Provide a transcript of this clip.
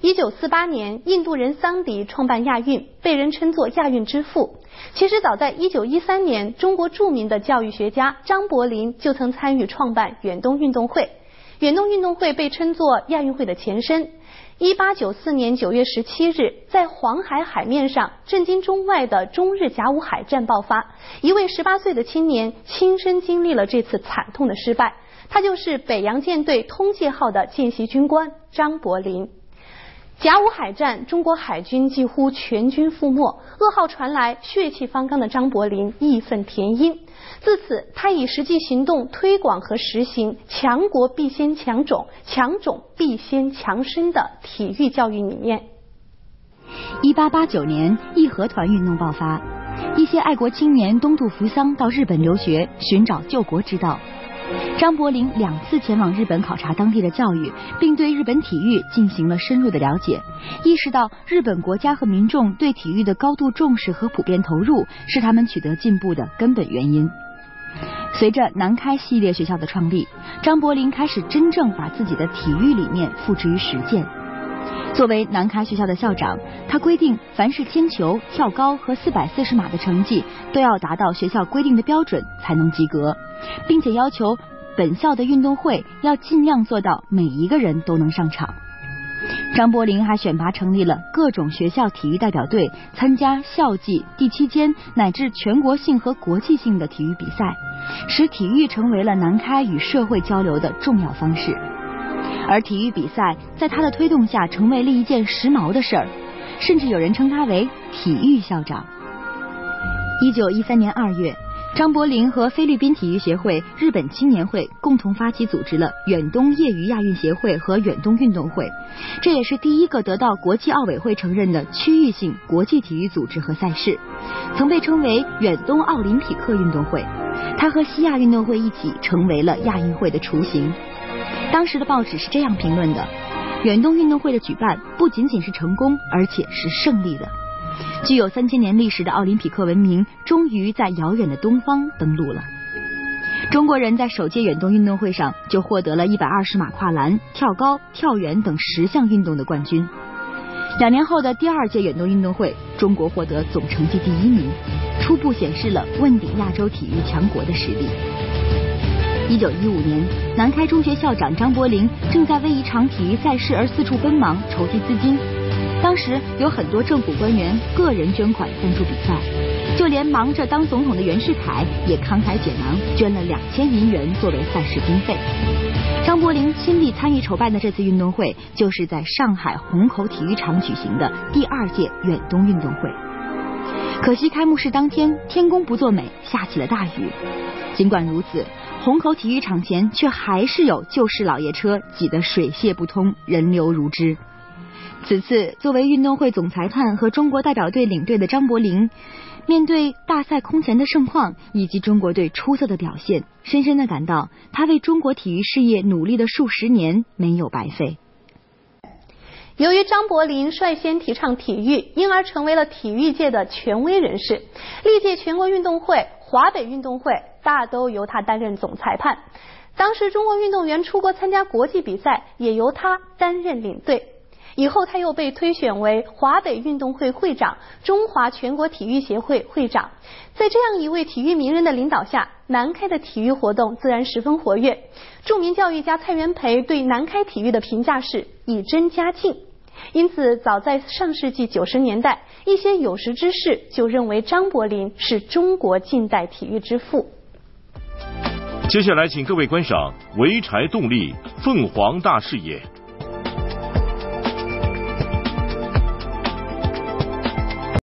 1948年，印度人桑迪创办亚运，被人称作亚运之父。其实早在1913年，中国著名的教育学家张伯苓就曾参与创办远东运动会。远东运动会被称作亚运会的前身。1894年9月17日，在黄海海面上震惊中外的中日甲午海战爆发，一位18岁的青年亲身经历了这次惨痛的失败，他就是北洋舰队通界号的见习军官张伯苓。甲午海战，中国海军几乎全军覆没，噩耗传来，血气方刚的张伯苓义愤填膺。自此，他以实际行动推广和实行强国必先强种，强种必先强身的体育教育理念。 1889年，义和团运动爆发，一些爱国青年东渡扶桑到日本留学，寻找救国之道。张伯苓2次前往日本考察当地的教育，并对日本体育进行了深入的了解，意识到日本国家和民众对体育的高度重视和普遍投入是他们取得进步的根本原因。随着南开系列学校的创立，张伯苓开始真正把自己的体育理念付之于实践。作为南开学校的校长，他规定凡是铅球、跳高和440码的成绩都要达到学校规定的标准才能及格，并且要求本校的运动会要尽量做到每一个人都能上场。张伯苓还选拔成立了各种学校体育代表队，参加校际、第期间乃至全国性和国际性的体育比赛，使体育成为了南开与社会交流的重要方式。而体育比赛在他的推动下成为了一件时髦的事儿，甚至有人称他为体育校长。1913年2月，张伯苓和菲律宾体育协会、日本青年会共同发起组织了远东业余亚运协会和远东运动会，这也是第一个得到国际奥委会承认的区域性国际体育组织和赛事，曾被称为远东奥林匹克运动会。它和西亚运动会一起成为了亚运会的雏形。当时的报纸是这样评论的：远东运动会的举办不仅仅是成功，而且是胜利的。具有3000年历史的奥林匹克文明终于在遥远的东方登陆了。中国人在首届远东运动会上就获得了120码跨栏、跳高、跳远等10项运动的冠军。2年后的第2届远东运动会，中国获得总成绩第1名，初步显示了问鼎亚洲体育强国的实力。1915年，南开中学校长张伯苓正在为一场体育赛事而四处奔忙筹集资金。当时有很多政府官员个人捐款赞助比赛，就连忙着当总统的袁世凯也慷慨解囊，捐了2000银元作为赛事经费。张伯苓亲力参与筹办的这次运动会，就是在上海虹口体育场举行的第2届远东运动会。可惜开幕式当天天公不作美，下起了大雨。尽管如此，虹口体育场前却还是有旧式老爷车挤得水泄不通，人流如织。此次作为运动会总裁判和中国代表队领队的张伯苓，面对大赛空前的盛况以及中国队出色的表现，深深地感到他为中国体育事业努力的数十年没有白费。 由于张伯苓率先提倡体育，因而成为了体育界的权威人士。历届全国运动会、华北运动会大都由他担任总裁判。当时中国运动员出国参加国际比赛，也由他担任领队。以后他又被推选为华北运动会会长、中华全国体育协会会长。在这样一位体育名人的领导下，南开的体育活动自然十分活跃。著名教育家蔡元培对南开体育的评价是以真加劲。因此早在上世纪90年代，一些有识之士就认为张伯苓是中国近代体育之父。 接下来请各位观赏潍柴动力凤凰大视野。